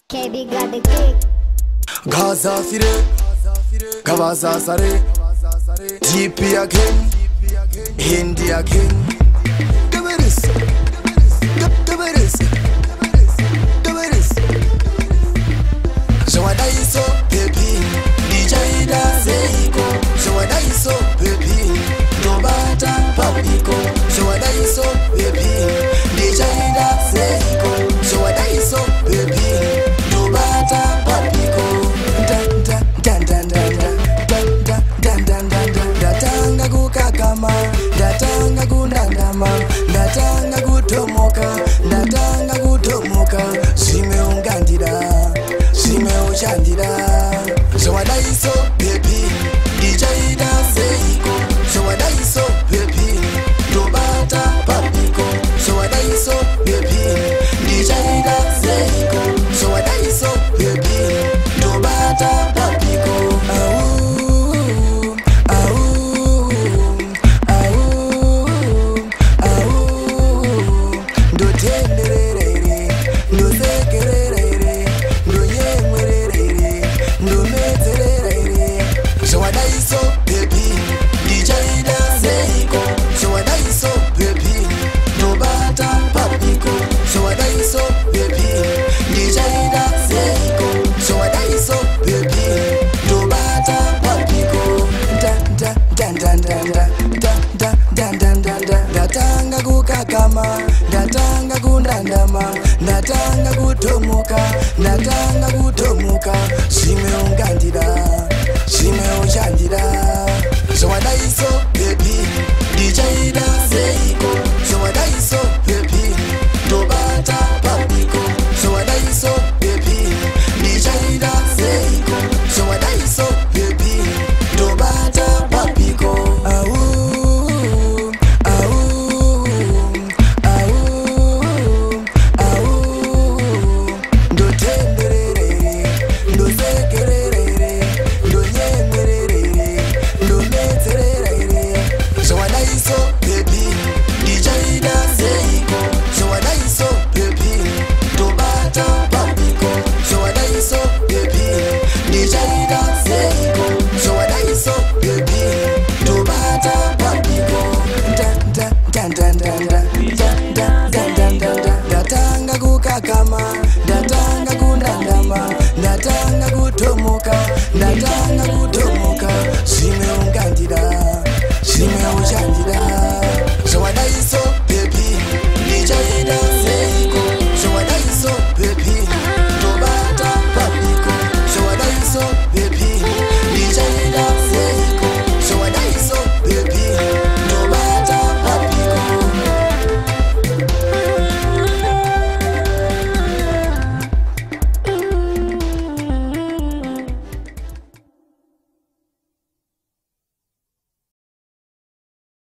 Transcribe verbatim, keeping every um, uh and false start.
K B got the kick. Gaza fire, Gaza sare, G P again, Hindi again. Give me this, give me this, give me this. So what I so baby, D J da Seiko. So what I so baby, no bata papiko. So what I so baby, D J da Seiko. So what I so baby, no bata papiko. Datanga kukakama, datanga kundandama, datanga kutomoka, datanga kutomoka. Simeungandira, simeushandira. So what I so baby, D J da Seiko. So what I so baby, Dobata papiko. So what I so baby, D J da Seiko. So what I so baby, Dobata papiko. Datanga kukakama, datanga kundandama, datanga kutomoka, datanga kutomoka. Simeungandira, simeushandira. So what I so baby, D J da Seiko. So what I so baby, Dobata papiko. So what I so baby, D J da Seiko. So what I so baby, Dobata papiko. Datanga kukakama,